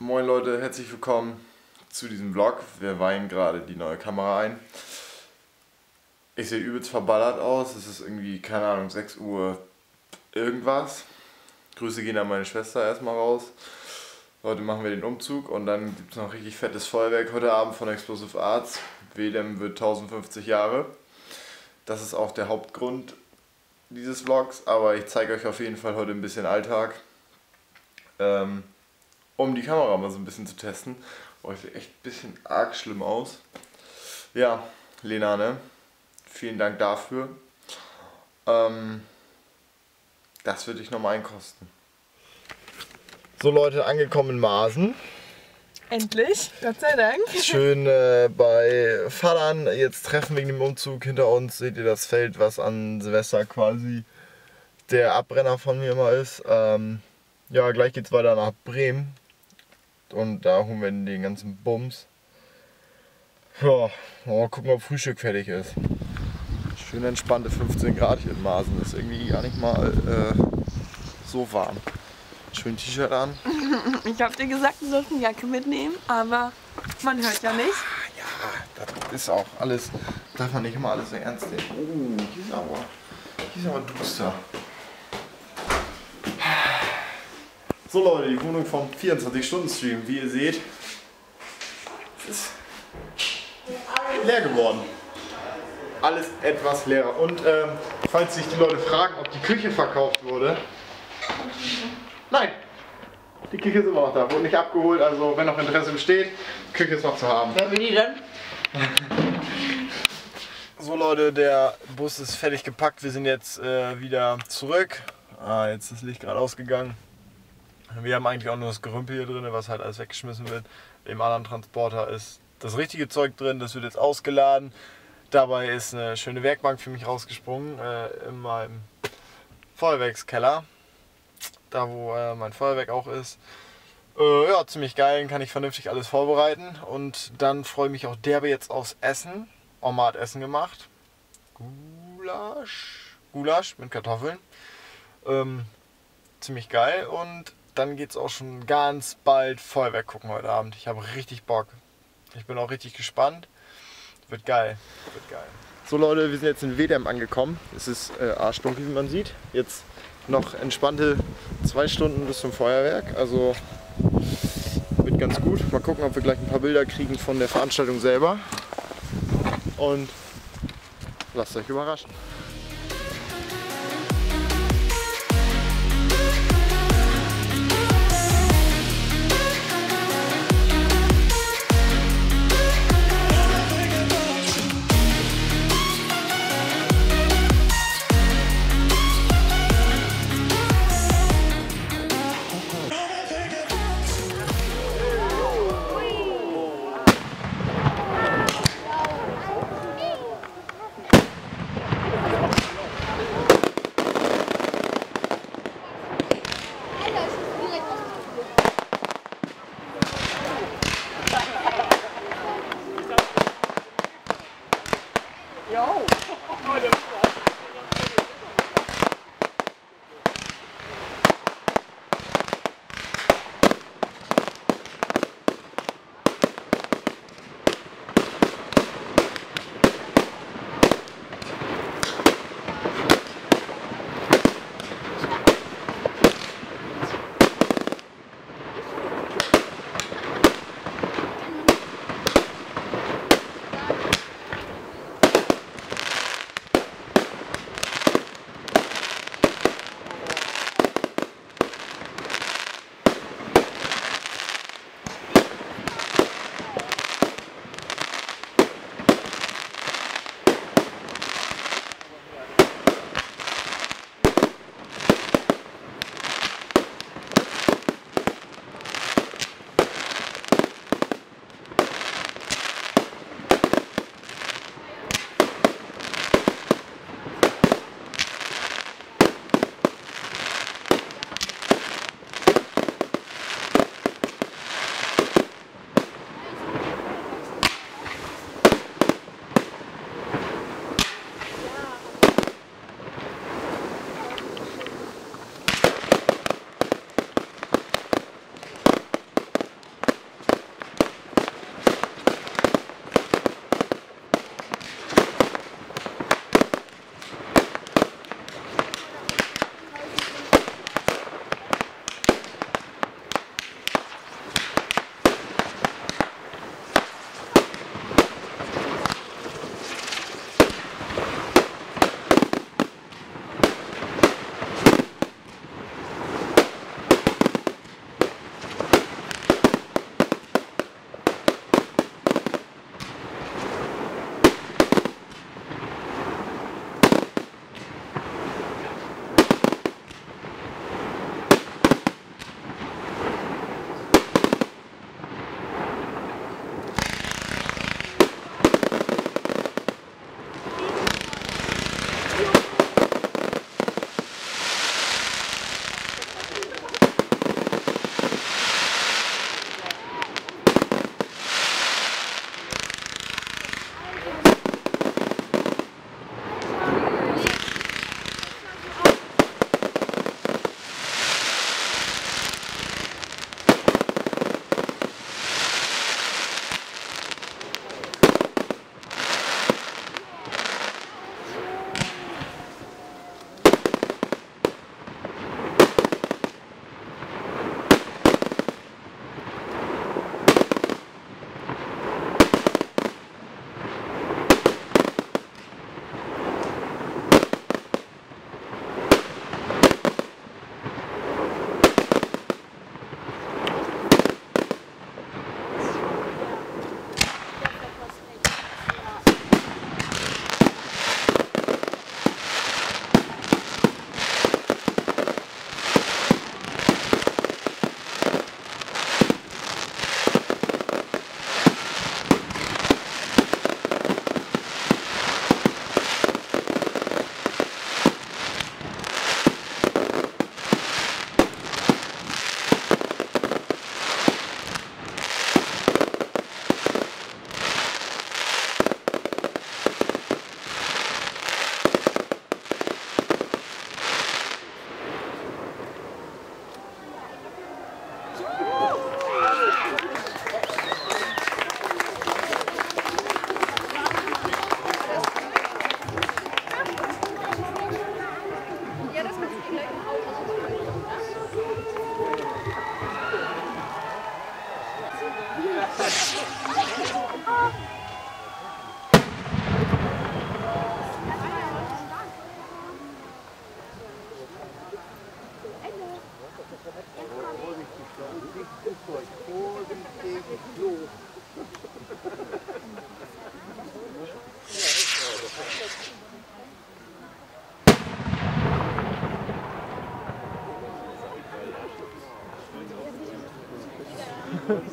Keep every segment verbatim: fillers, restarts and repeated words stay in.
Moin Leute, herzlich willkommen zu diesem Vlog. Wir weihen gerade die neue Kamera ein. Ich sehe übelst verballert aus. Es ist irgendwie, keine Ahnung, sechs Uhr irgendwas. Grüße gehen an meine Schwester erstmal raus. Heute machen wir den Umzug und dann gibt es noch richtig fettes Feuerwerk heute Abend von Explosive Arts. W D E M wird tausendfünfzig Jahre. Das ist auch der Hauptgrund dieses Vlogs, aber ich zeige euch auf jeden Fall heute ein bisschen Alltag. Ähm, um die Kamera mal so ein bisschen zu testen. Oh, ich sehe echt ein bisschen arg schlimm aus. Ja, Lena, ne? Vielen Dank dafür. Ähm, das wird dich nochmal einkosten. So Leute, angekommen in Maaßen. Endlich, Gott sei Dank. Schön äh, bei Fallern jetzt treffen wegen dem Umzug. Hinter uns seht ihr das Feld, was an Silvester quasi der Abbrenner von mir immer ist. Ähm, ja, gleich geht's weiter nach Bremen. Und da holen wir den ganzen Bums. Ja, mal gucken, ob Frühstück fertig ist. Schön entspannte fünfzehn Grad hier in Maaßen. Ist irgendwie gar nicht mal äh, so warm. Schön T-Shirt an. Ich hab dir gesagt, du sollst eine Jacke mitnehmen, aber man hört ja nicht. Ja, das ist auch alles, darf man nicht immer alles so ernst nehmen. Oh, hier ist aber, hier ist aber duster. So Leute, die Wohnung vom vierundzwanzig Stunden Stream, wie ihr seht, ist leer geworden. Alles etwas leerer. Und ähm, falls sich die Leute fragen, ob die Küche verkauft wurde, nein, die Küche ist immer noch da, wurde nicht abgeholt, also wenn noch Interesse besteht, Küche ist noch zu haben. Wer will die denn? So Leute, der Bus ist fertig gepackt, wir sind jetzt äh, wieder zurück. Ah, jetzt ist das Licht gerade ausgegangen. Wir haben eigentlich auch nur das Gerümpel hier drin, was halt alles weggeschmissen wird. Im anderen Transporter ist das richtige Zeug drin, das wird jetzt ausgeladen. Dabei ist eine schöne Werkbank für mich rausgesprungen äh, in meinem Feuerwerkskeller. Da wo äh, mein Feuerwerk auch ist. Äh, ja, ziemlich geil, kann ich vernünftig alles vorbereiten. Und dann freue ich mich auch derbe jetzt aufs Essen. Oma hat Essen gemacht. Gulasch. Gulasch mit Kartoffeln. Ähm, ziemlich geil. Und dann geht es auch schon ganz bald Feuerwerk gucken heute Abend. Ich habe richtig Bock. Ich bin auch richtig gespannt. Wird geil. Wird geil. So Leute, wir sind jetzt in W D E M angekommen. Es ist äh, arschdunkel, wie man sieht. Jetzt noch entspannte zwei Stunden bis zum Feuerwerk. Also wird ganz gut. Mal gucken, ob wir gleich ein paar Bilder kriegen von der Veranstaltung selber. Und lasst euch überraschen.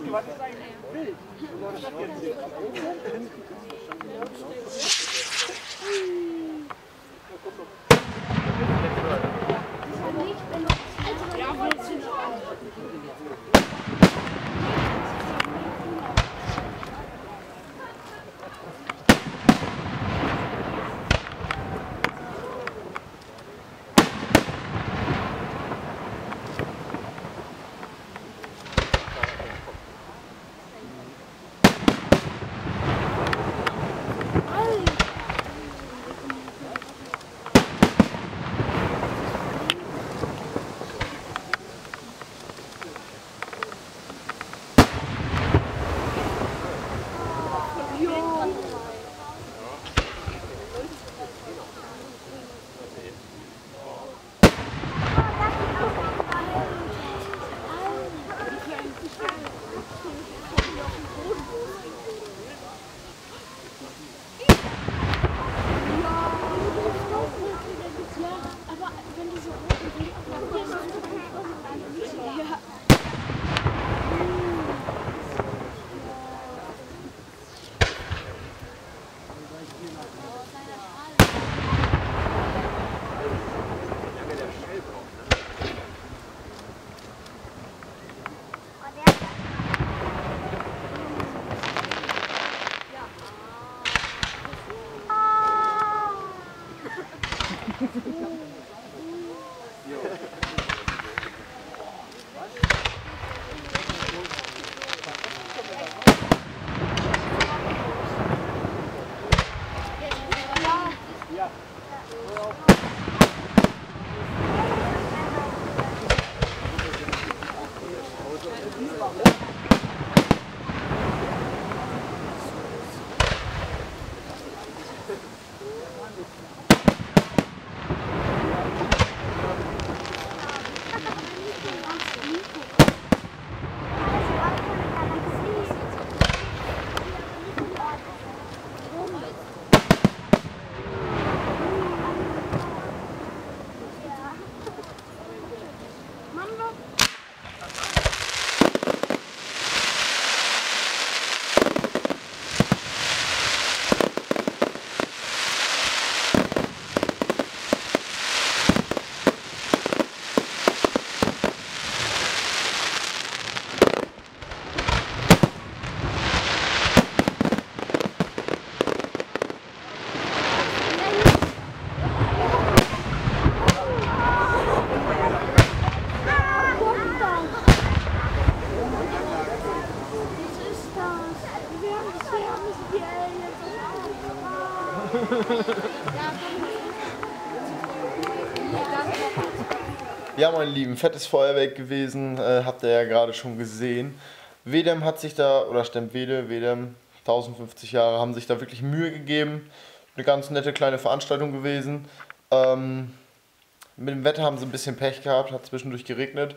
Ja, meine Lieben, fettes Feuerwerk gewesen, äh, habt ihr ja gerade schon gesehen. Wedem hat sich da, oder Stempwede, Wedem, tausendfünfzig Jahre, haben sich da wirklich Mühe gegeben. Eine ganz nette kleine Veranstaltung gewesen. Ähm, mit dem Wetter haben sie ein bisschen Pech gehabt, hat zwischendurch geregnet.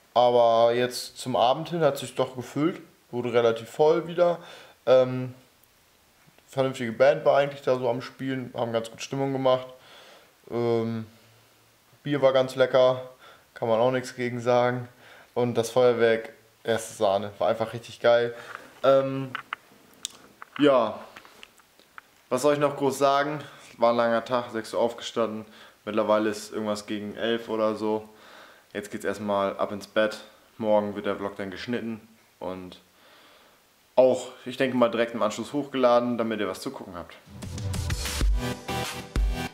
Aber jetzt zum Abend hin hat es sich doch gefüllt, wurde relativ voll wieder. Ähm, vernünftige Band war eigentlich da so am Spielen, haben ganz gut Stimmung gemacht. Ähm, Bier war ganz lecker, kann man auch nichts gegen sagen. Und das Feuerwerk, erste Sahne, war einfach richtig geil. Ähm, ja, was soll ich noch groß sagen? War ein langer Tag, sechs Uhr aufgestanden. Mittlerweile ist irgendwas gegen elf oder so. Jetzt geht's erstmal ab ins Bett. Morgen wird der Vlog dann geschnitten und auch, ich denke mal, direkt im Anschluss hochgeladen, damit ihr was zu gucken habt.